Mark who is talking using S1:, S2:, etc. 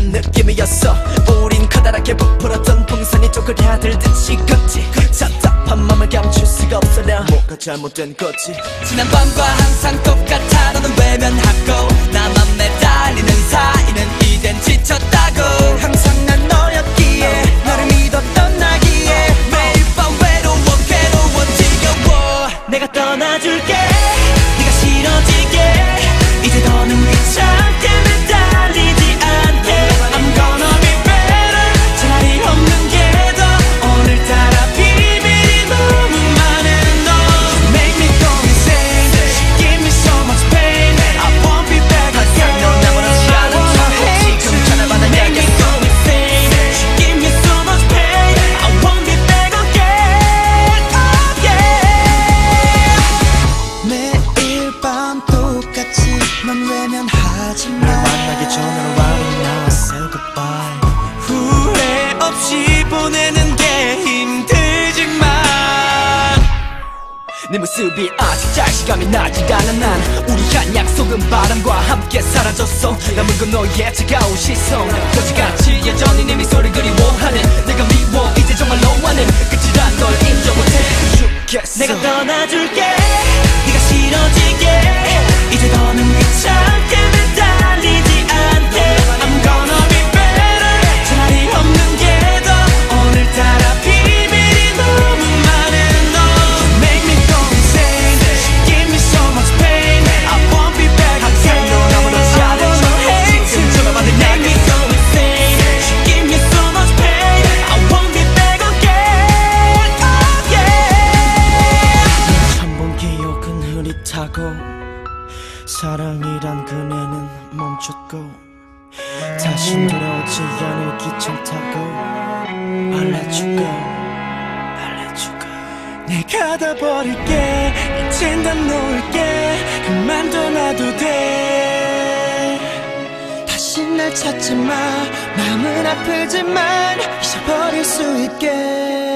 S1: 같은 느낌이었어. 우린 커다랗게 부풀었던 풍선이 쪼그라들듯이 걷지. 답답한 맘을 감출 수가 없어. 나 뭐가 잘못된 거지. 지난밤과 항상 똑같아. 너는 외면하고 나만 매달리는 사이는 이젠 지쳤다고. 항상 난 너였기에 너를 믿었던 나기에 매일 밤 외로워 지겨워. 내가 떠나줄게 네가 싫어지게. 이제 더는 귀찮게 매달리지 않게. I'm gonna be better. 차라리 없는 게 더. 오늘따라 비밀이 너무 많은 너. Make me go insane. Give me so much pain. I won't be back again. 너 나무렇지 않은 척 지금 전화받아. Make me go insane. Give me so much pain. I won't be back again. Oh yeah. 매일 밤 똑같이 넌 외면하지 마. 만나기 전으로 right now I say goodbye. 후회 없이 보내는 게 힘들지만 네 모습이 아직 잘 시감이 나질 않아. 난 우리 한 약속은 바람과 함께 사라졌어. 남은 건 너의 차가운 시선. 거지같이 여전히 네 미소를 그리워하는 내가 미워. 이제 정말 너와는 끝이란 걸 인정 못해. 내가 떠나줄게 네가 싫어지게. 이제 더는 귀찮게 매달리지 않게. I'm gonna be better. 차라리 없는 게 더. 오늘따라 비밀이 너무 많은 너. Make me go insane. Give me so much pain. I won't be back again. 너 나무렇지 않은 척 지금 전화받은. Make me go insane. Give me so much pain. I won't be back again. Oh yeah. 처음 본 기억은 흐릿하고 사랑이란 그네는 멈췄고 다시 돌아오지 않을 기차타고 I'll let you go, I'll let you go. 내가 다 버릴게. 이젠 다 놓을게. 그만 떠나도 돼. 다시 날 찾지 마. 마음은 아프지만 잊어버릴 수 있게.